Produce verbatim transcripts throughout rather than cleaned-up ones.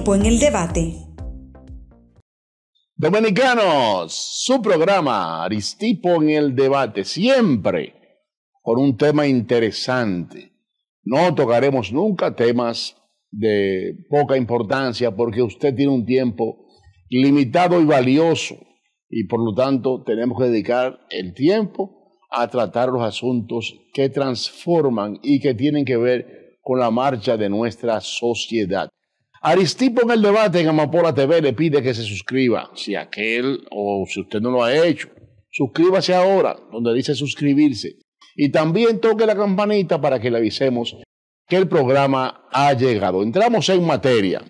Aristipo en el debate. Dominicanos, su programa Aristipo en el debate, siempre con un tema interesante. No tocaremos nunca temas de poca importancia porque usted tiene un tiempo limitado y valioso y por lo tanto tenemos que dedicar el tiempo a tratar los asuntos que transforman y que tienen que ver con la marcha de nuestra sociedad. Aristipo en el debate en Amapola T V le pide que se suscriba, si aquel o si usted no lo ha hecho, suscríbase ahora, donde dice suscribirse, y también toque la campanita para que le avisemos que el programa ha llegado. Entramos en materia.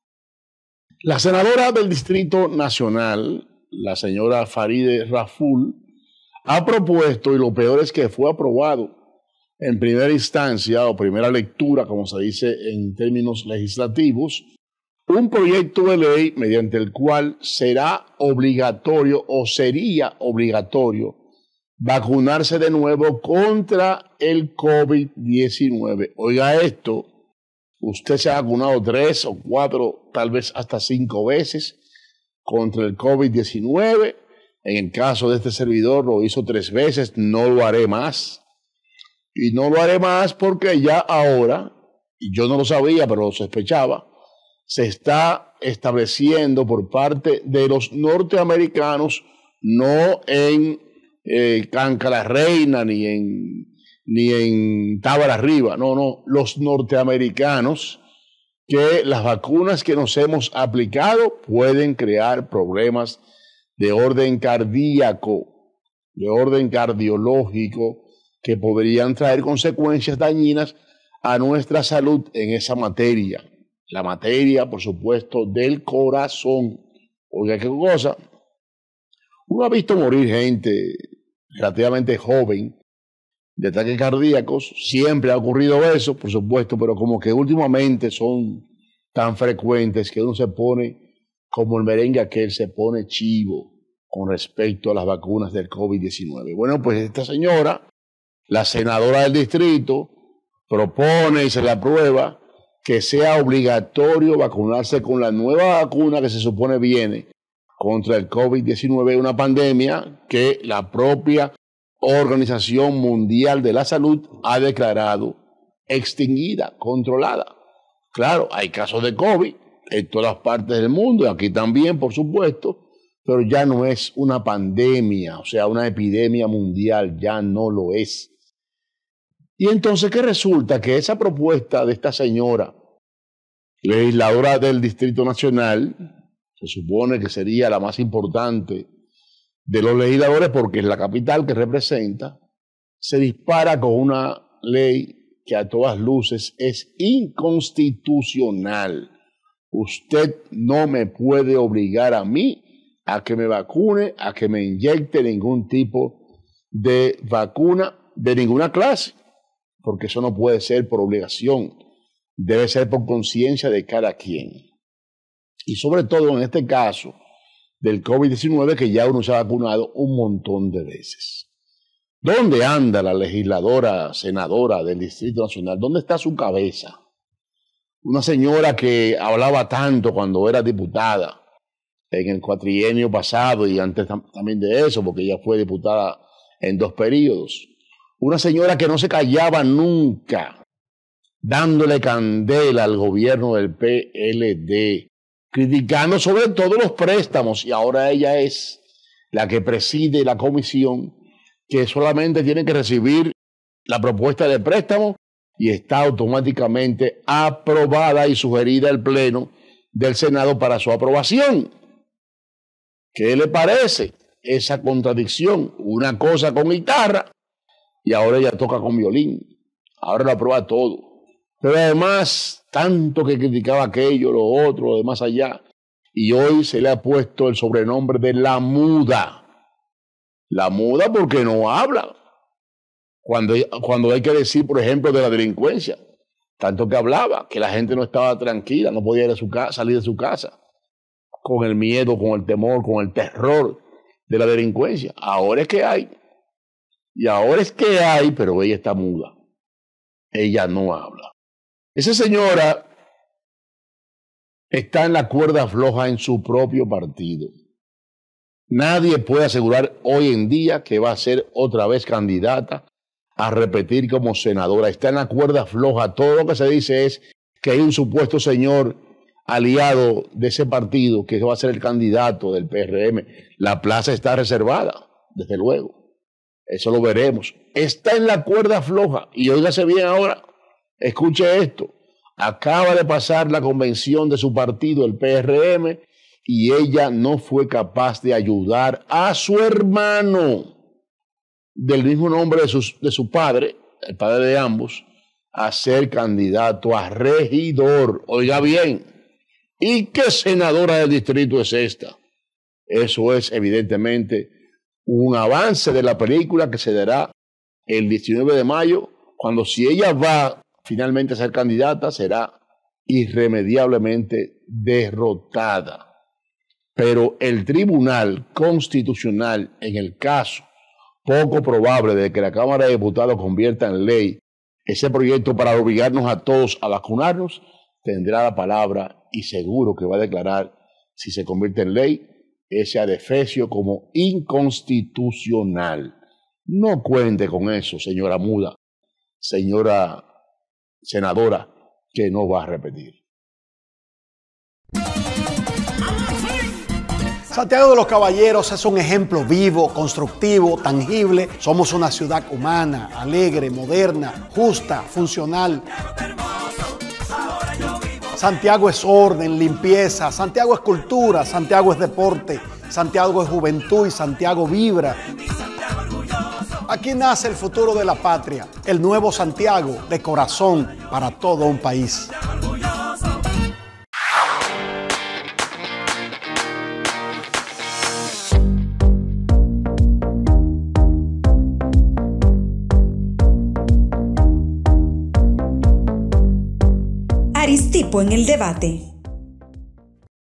La senadora del Distrito Nacional, la señora Farideh Raful, ha propuesto, y lo peor es que fue aprobado en primera instancia o primera lectura, como se dice en términos legislativos, un proyecto de ley mediante el cual será obligatorio o sería obligatorio vacunarse de nuevo contra el COVID diecinueve. Oiga esto, usted se ha vacunado tres o cuatro, tal vez hasta cinco veces contra el COVID diecinueve. En el caso de este servidor lo hizo tres veces, no lo haré más. Y no lo haré más porque ya ahora, y yo no lo sabía, pero lo sospechaba, se está estableciendo por parte de los norteamericanos, no en eh, Canca la Reina ni en, ni en Tábara Arriba, no, no, los norteamericanos, que las vacunas que nos hemos aplicado pueden crear problemas de orden cardíaco, de orden cardiológico, que podrían traer consecuencias dañinas a nuestra salud en esa materia. La materia, por supuesto, del corazón. Oiga, qué cosa. Uno ha visto morir gente relativamente joven de ataques cardíacos. Siempre ha ocurrido eso, por supuesto, pero como que últimamente son tan frecuentes que uno se pone como el merengue aquel, se pone chivo con respecto a las vacunas del COVID diecinueve. Bueno, pues esta señora, la senadora del distrito, propone y se le aprueba que sea obligatorio vacunarse con la nueva vacuna que se supone viene contra el COVID diecinueve, una pandemia que la propia Organización Mundial de la Salud ha declarado extinguida, controlada. Claro, hay casos de COVID en todas partes del mundo, aquí también, por supuesto, pero ya no es una pandemia, o sea, una epidemia mundial, ya no lo es. Y entonces, ¿qué resulta? Que esa propuesta de esta señora, legisladora del Distrito Nacional, se supone que sería la más importante de los legisladores porque es la capital que representa, se dispara con una ley que a todas luces es inconstitucional. Usted no me puede obligar a mí a que me vacune, a que me inyecte ningún tipo de vacuna de ninguna clase, porque eso no puede ser por obligación, debe ser por conciencia de cada quien. Y sobre todo en este caso del COVID diecinueve, que ya uno se ha vacunado un montón de veces. ¿Dónde anda la legisladora, senadora del Distrito Nacional? ¿Dónde está su cabeza? Una señora que hablaba tanto cuando era diputada en el cuatrienio pasado y antes también de eso, porque ella fue diputada en dos periodos. Una señora que no se callaba nunca, dándole candela al gobierno del P L D, criticando sobre todo los préstamos, y ahora ella es la que preside la comisión que solamente tiene que recibir la propuesta de préstamo y está automáticamente aprobada y sugerida al Pleno del Senado para su aprobación. ¿Qué le parece esa contradicción? Una cosa con guitarra y ahora ella toca con violín. Ahora lo aprueba todo. Pero además, tanto que criticaba aquello, lo otro, lo de más allá, y hoy se le ha puesto el sobrenombre de la muda. La muda porque no habla. Cuando, cuando hay que decir, por ejemplo, de la delincuencia, tanto que hablaba, que la gente no estaba tranquila, no podía ir a su casa, salir de su casa, con el miedo, con el temor, con el terror de la delincuencia. Ahora es que hay. Y ahora es que hay, pero ella está muda. Ella no habla. Esa señora está en la cuerda floja en su propio partido. Nadie puede asegurar hoy en día que va a ser otra vez candidata a repetir como senadora. Está en la cuerda floja. Todo lo que se dice es que hay un supuesto señor aliado de ese partido que va a ser el candidato del P R M. La plaza está reservada, desde luego. Eso lo veremos. Está en la cuerda floja. Y óigase bien ahora, escuche esto. Acaba de pasar la convención de su partido, el P R M, y ella no fue capaz de ayudar a su hermano del mismo nombre de, sus, de su padre, el padre de ambos, a ser candidato a regidor. Oiga bien, ¿y qué senadora del distrito es esta? Eso es evidentemente un avance de la película que se dará el diecinueve de mayo, cuando si ella va finalmente a ser candidata, será irremediablemente derrotada. Pero el Tribunal Constitucional, en el caso poco probable de que la Cámara de Diputados convierta en ley ese proyecto para obligarnos a todos a vacunarnos, tendrá la palabra y seguro que va a declarar, si se convierte en ley, ese adefesio como inconstitucional. No cuente con eso, señora Muda, señora senadora, que no va a repetir. Santiago de los Caballeros es un ejemplo vivo, constructivo, tangible. Somos una ciudad humana, alegre, moderna, justa, funcional. Santiago es orden, limpieza, Santiago es cultura, Santiago es deporte, Santiago es juventud y Santiago vibra. Aquí nace el futuro de la patria, el nuevo Santiago, de corazón para todo un país. Aristipo en el debate.